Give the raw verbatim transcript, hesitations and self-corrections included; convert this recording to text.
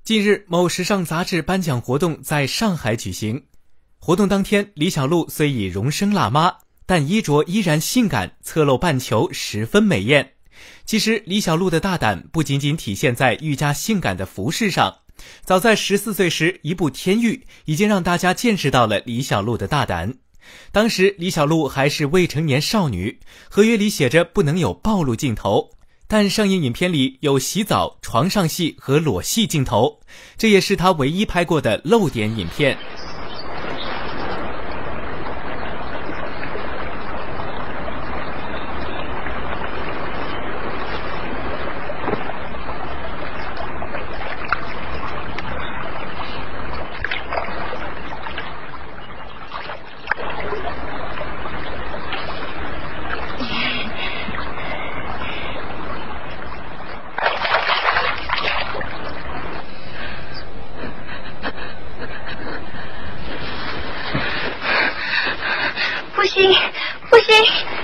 近日，某时尚杂志颁奖活动在上海举行。活动当天，李小璐虽已荣升辣妈，但衣着依然性感，侧露半球，十分美艳。其实，李小璐的大胆不仅仅体现在愈加性感的服饰上。早在十四岁时，一部《天域》已经让大家见识到了李小璐的大胆。当时，李小璐还是未成年少女，合约里写着不能有暴露镜头。但上映影片里有洗澡、床上戏和裸戏镜头，这也是他唯一拍过的露点影片。 不行，不行！